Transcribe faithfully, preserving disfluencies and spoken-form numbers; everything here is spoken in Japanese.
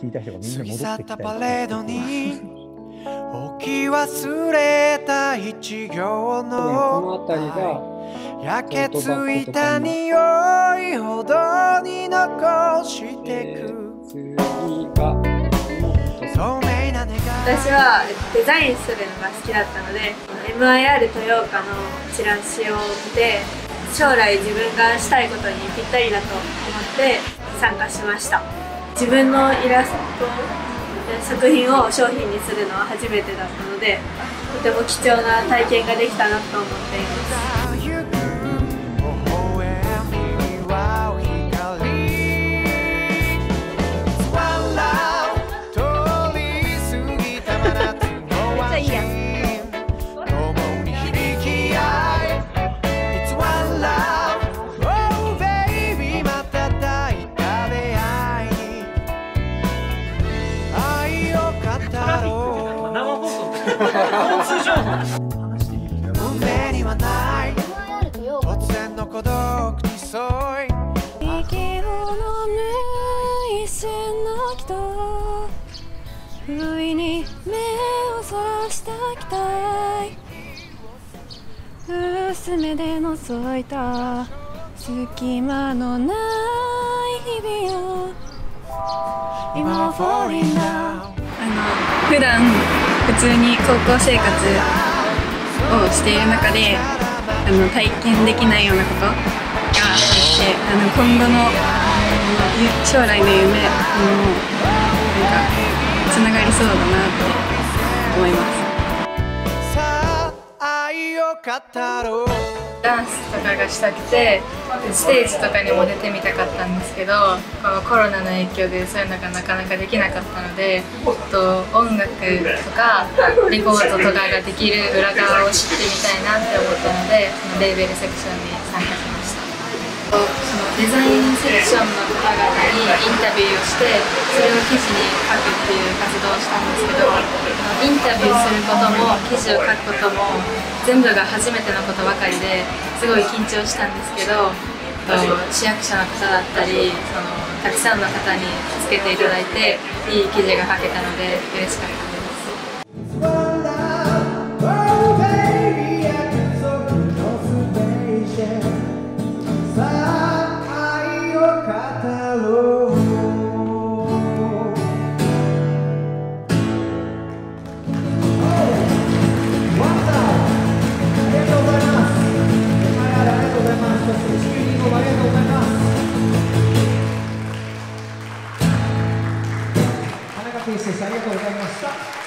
聞いた人がみんな過ぎ戻ってきた去ったパレードりに置き忘れた一行このの辺りが焼けついた匂いほどに残してく次が透明な願い。 私はデザインするのが好きだったので エムアイアール 豊岡のチラシを見て将来自分がしたいことにぴったりだと思って参加しました。自分のイラスト作品を商品にするのは初めてだったのでとても貴重な体験ができたなと思っています。 運命にはない突然の孤独に沿い息をのむ一瞬のきと不意に目をそらした期待薄めで覗いた隙間のない日々を今は falling down。 あの普段普通に高校生活をしている中であの体験できないようなことがあってあの今後の将来の夢にもなんかつながりそうだなって思います。 さあ愛を語ろう。 ダンスとかがしたくてステージとかにも出てみたかったんですけどこのコロナの影響でそういうのがなかなかできなかったのでと音楽とかレコードとかができる裏側を知ってみたいなって思ったのでそのレーベルセクションに参加しました。そのデザインセクションの方々にインタビューをしてそれを記事に書くっていう活動をしたんですけどインタビューすることも記事を書くことも全部が初めてのことばかりですごい緊張したんですけど市役所の方だったりそのたくさんの方に助けていただいていい記事が書けたので嬉しかったです。 田中圭介さんありがとうございました。